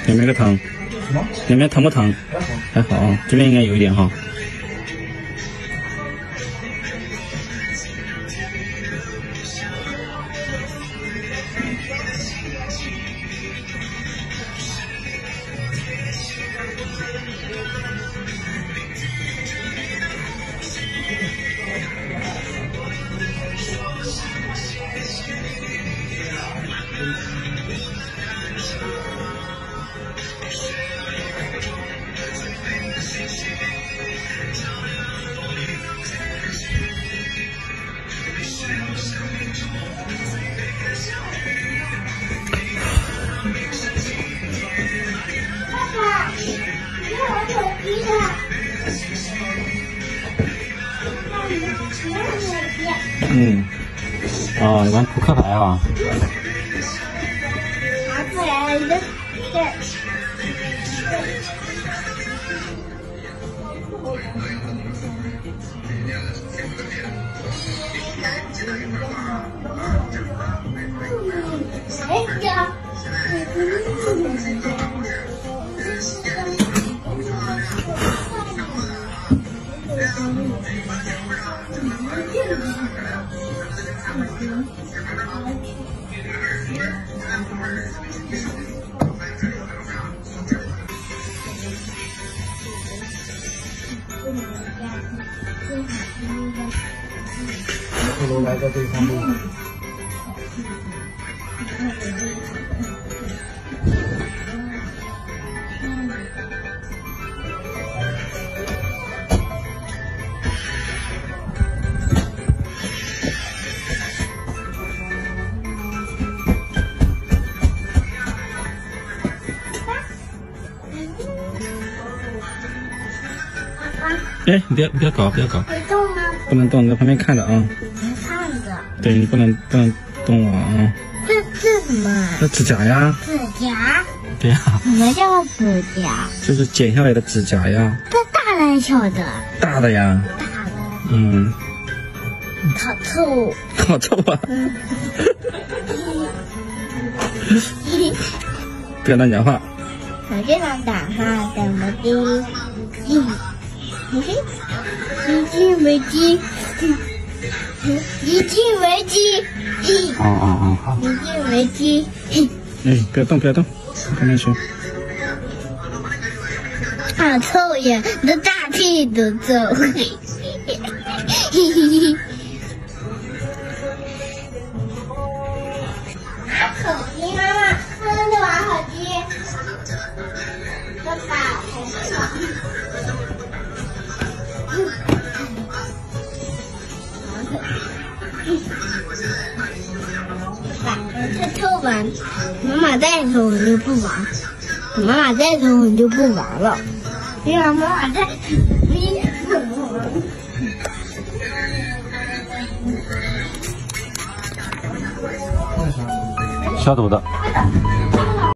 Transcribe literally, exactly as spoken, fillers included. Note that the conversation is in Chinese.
有没有个疼？ 什么？ 里面疼不疼？还好，还好，这边应该有一点哈。嗯，哦，你玩扑克牌啊？ 拿出来的，对。哎呀！ 不如来个对方路。 哎，你不要不要搞，不要搞， 会动吗？ 不能动，你在旁边看着啊。 看着。 对你不能不能动我啊。 这这什么？ 这指甲呀。 指甲？ 对呀。 什么叫指甲？ 就是剪下来的指甲呀。 这大的还是小的？ 大的呀。 大的。 嗯。 好臭。 好臭啊！ 嗯。 不要乱讲话。 我这样打哈，怎么的？嗯，一进为进，一进为进。 哦哦哦，好。 一进为进。 哎，不要动，不要动，跟他说。 好臭呀！你的大屁都臭。嘿嘿嘿。手机妈妈，妈妈在玩手机。爸爸，还是我。爸爸，这臭玩，妈妈在的时候我就不玩，妈妈在的时候我就不玩了，因为妈妈在，你怎么玩？ 消毒的。